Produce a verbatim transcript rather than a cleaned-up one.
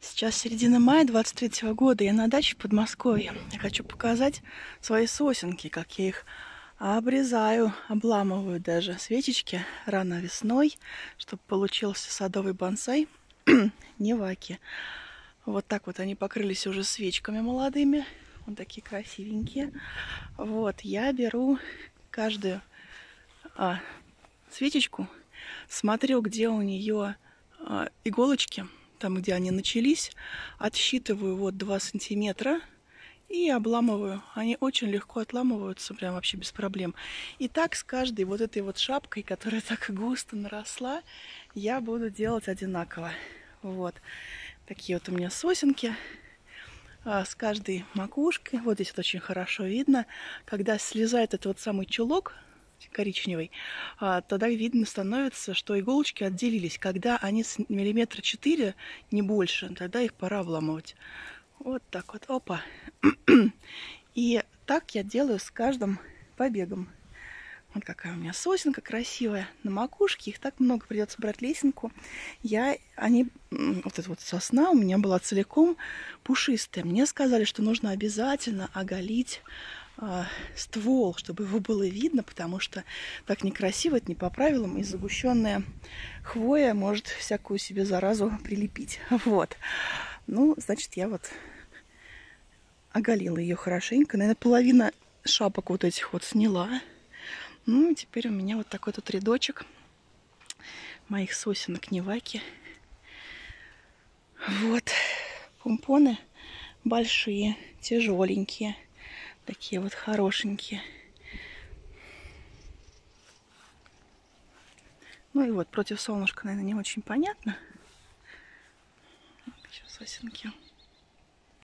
Сейчас середина мая двадцать третьего года. Я на даче в Подмосковье. Я хочу показать свои сосенки, как я их обрезаю, обламываю даже свечечки рано весной, чтобы получился садовый бонсай неваки. Вот так вот они покрылись уже свечками молодыми. Вот такие красивенькие. Вот, я беру каждую а, свечечку, смотрю, где у нее а, иголочки, там, где они начались, отсчитываю вот два сантиметра и обламываю. Они очень легко отламываются, прям вообще без проблем. И так с каждой вот этой вот шапкой, которая так густо наросла, я буду делать одинаково. Вот. Такие вот у меня сосенки. А с каждой макушкой, вот здесь вот очень хорошо видно, когда слезает этот вот самый чулок коричневый, а, тогда видно становится, что иголочки отделились. Когда они с миллиметра четыре, не больше, тогда их пора обламывать. Вот так вот, опа. И так я делаю с каждым побегом. Вот какая у меня сосенка красивая. На макушке их так много, придется брать лесенку. Я, они, вот эта вот сосна у меня была целиком пушистая. Мне сказали, что нужно обязательно оголить э, ствол, чтобы его было видно, потому что так некрасиво, это не по правилам, и загущенная хвоя может всякую себе заразу прилепить. Вот. Ну, значит, я вот оголила ее хорошенько. Наверное, половина шапок вот этих вот сняла. Ну, и теперь у меня вот такой тут рядочек моих сосенок неваки. Вот. Помпоны большие, тяжеленькие. Такие вот хорошенькие. Ну и вот, против солнышка, наверное, не очень понятно. Сейчас сосенки.